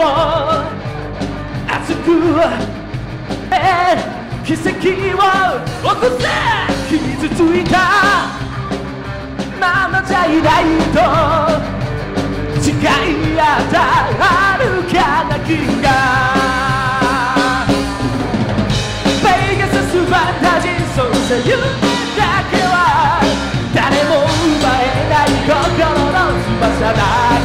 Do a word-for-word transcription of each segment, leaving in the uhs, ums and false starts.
も熱く奇跡を起こせ傷ついたままじゃいないと誓い合った遥かな君がペガサスファンタジーそうさ夢だけは誰も奪えない心の翼だ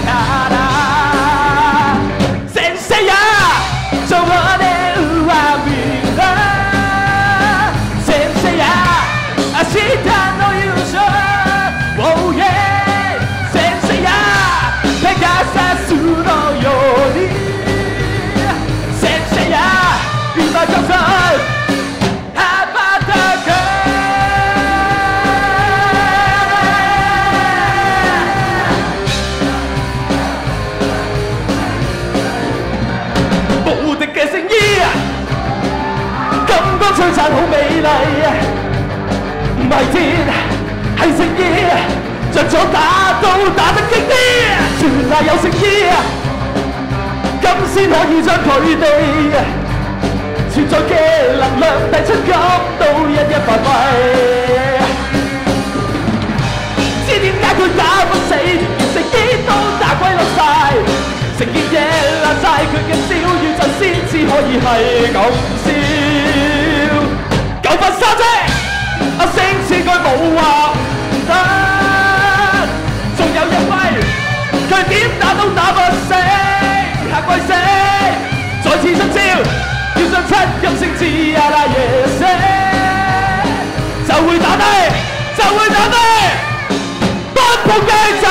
から先生や少年はみんな先生や明日の優勝 Oh yeah 先生やペガサスのように先生や今こそ羽ばたけ無敵嘅聖衣金光璀璨好美麗唔係天係聖衣着咗打都打得勁啲全係有聖衣咁先可以將佢哋存在嘅能量第七感都一一發揮知點解佢打不死聖衣都打鬼落晒成件嘢爛晒佢嘅小宇宙先至可以係咁笑九分三啫阿星似佢冇話唔得仲有一位佢點打都打不死下跪死再次出招要上七金星至阿拉耶死就會打低就會打低不抱繼續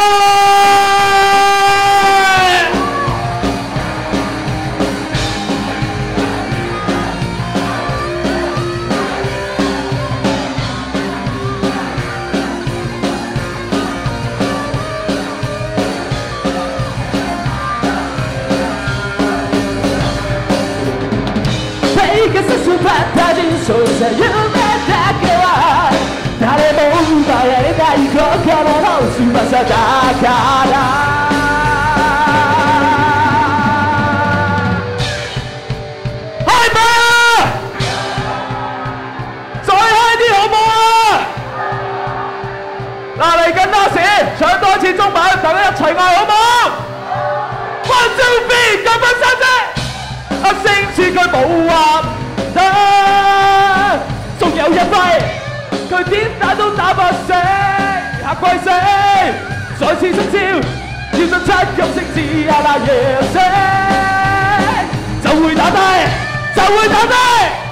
そうさ夢だけは誰も奪えない心の翼だから開吧再開啲好唔好啊嗱嚟緊多時唱多次中文大家一齊嗌好唔好 One two three 九分三啫阿星似佢冇話唔得仲有一揮，佢點打都打不死，下跪死，再次出招，要進七金星至阿拉耶死，就會打低，就會打低。